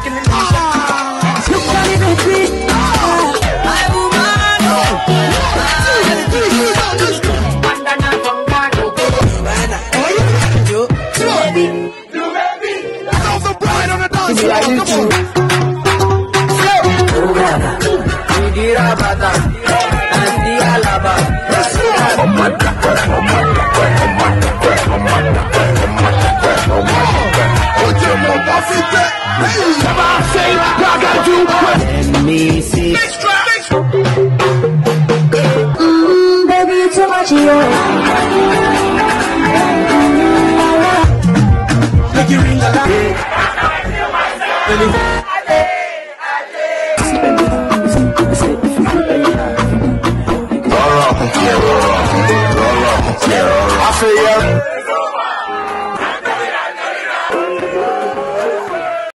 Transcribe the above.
Baby, you too much, make you ring I say yeah.